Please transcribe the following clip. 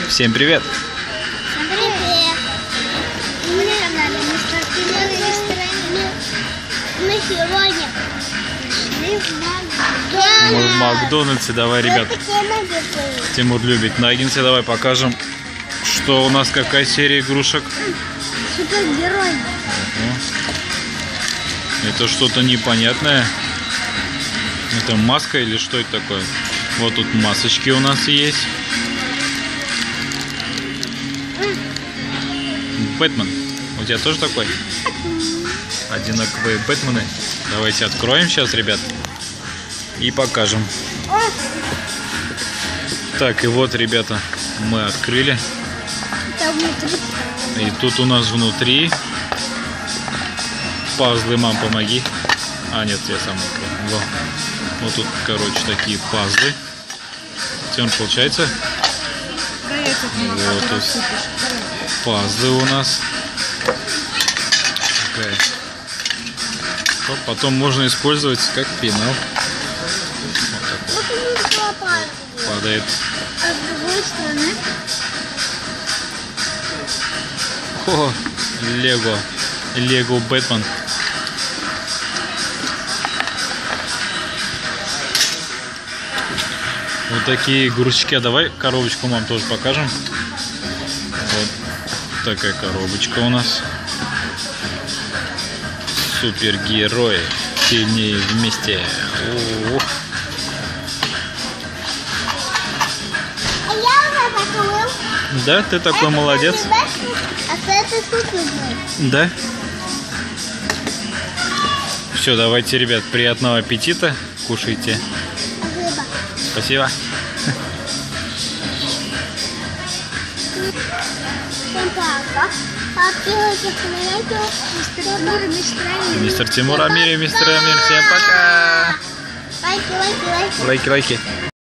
Всем привет! Всем привет! Мы на канале Мистер Тимур. Мы сегодня пришли в Мы в Макдональдсе. Давай, ребят. Тимур любит наггинсы. Давай покажем, что у нас, какая серия игрушек. Супергерой. Это что-то непонятное. Это маска или что это такое? Вот тут масочки у нас есть. Бэтмен. У тебя тоже такой? Одинаковые Бэтмены. Давайте откроем сейчас, ребят. И покажем. Так, и вот, ребята, мы открыли. И тут у нас внутри пазлы. Мам, помоги. А, нет, я сам открыл. Вот тут, короче, такие пазлы. Тем получается. Вот тут пазлы у нас. Потом можно использовать как пенал. Вот падает. А с другой стороны? О, Лего Бэтмен. Вот такие игрушечки. А давай коробочку, мам, тоже покажем. Вот такая коробочка у нас. Супергерои. Сильнее вместе. О-о-о. А я уже покрыл. Да, ты такой молодец. А это Супермен. Да? Все, давайте, ребят, приятного аппетита. Кушайте. Спасибо. Всем пока. Подписывайтесь на канал Мистер Тимур и Мистер Амир. Мистер Тимур, Амир и Мистер Амир. Всем пока. Лайки, лайки, лайки. Лайки, лайки.